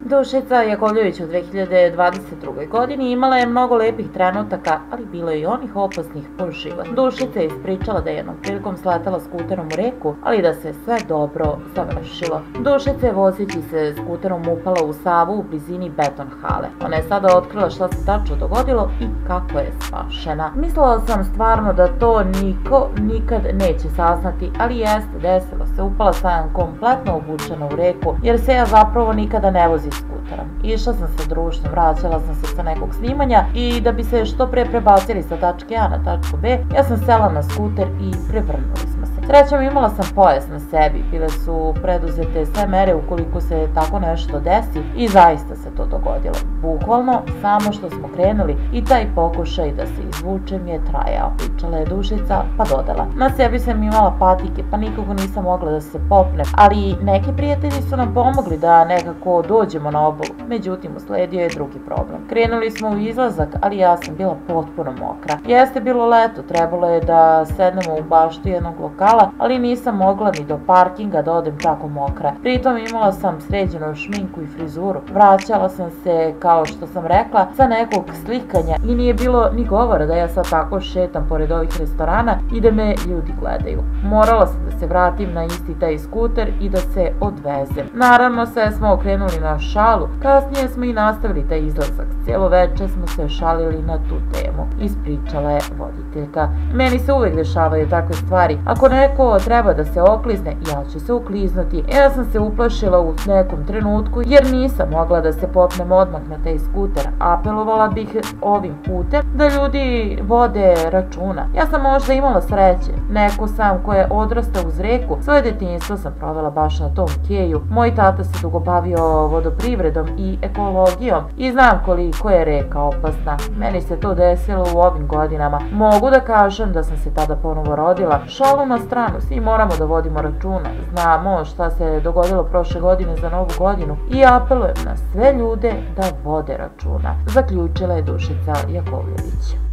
Dušica Jakovljević u 2022. godini imala je mnogo lepih trenutaka, ali bilo je i onih opasnih po život. Dušica je ispričala da je jednom prilikom sletala skuterom u reku, ali da se sve dobro završilo. Dušica je vozeći se skuterom upala u Savu u blizini beton hale. Ona je sada otkrila šta se tačno dogodilo i kako je spašena. Mislila sam stvarno da to niko nikad neće saznati, ali jeste, desilo se. Upala sam kompletno obučena u reku, jer se ja zapravo nikada ne vozim skuterom. Išla sam sa društvom, vraćala sam se sa nekog snimanja i da bi se što pre prebacili sa tačke A na tačku B, ja sam sela na skuter i prevrnuli smo se. Srećom, imala sam pojas na sebi, bile su preduzete sve mere ukoliko se tako nešto desi i zaista se to dogodilo. Bukvalno, samo što smo krenuli i taj pokušaj da se izvučem je trajao. Pričala je Dušica, pa dodala. Na sebi sam imala patike, pa nikako nisam mogla da se popnem, ali neki prijatelji su nam pomogli da nekako dođemo na obalu. Međutim, usledio je drugi problem. Krenuli smo u izlazak, ali ja sam bila potpuno mokra. Jeste bilo leto, trebalo je da sednemo u baštu jednog lokala, ali nisam mogla ni do parkinga da odem tako mokra. Pritom imala sam sređenu šminku i frizuru. Vraćala sam se, kao što sam rekla, sa nekog slikanja i nije bilo ni govora da ja sad tako šetam pored ovih restorana i da me ljudi gledaju. Morala sam da se vratim na isti taj skuter i da se odvezem. Naravno, sve smo okrenuli na šalu, kasnije smo i nastavili taj izlazak. Cijelo veče smo se šalili na tu temu, ispričala je voditeljka. Meni se uvek dešavaju takve stvari. Ako neko treba da se oklizne, ja ću se ukliznuti. Ja sam se uplašila u nekom trenutku jer nisam mogla da se popnem odmah na taj skuter. Apelovala bih ovim putem da ljudi vode računa. Ja sam možda imala sreće. Neko sam ko je odrastao uz reku, svoje detinjstvo sam provela baš na tom keju. Moj tata se dugo bavio vodoprivredom i ekologijom i znam koliko je reka opasna. Meni se to desilo u ovim godinama. Mogu da kažem da sam se tada ponovo rodila. Šalu na stranu, svi moramo da vodimo računa. Znamo šta se dogodilo prošle godine za Novu godinu i apelujem na sve ljude da vode računa, zaključila je Dušica Jakovljević.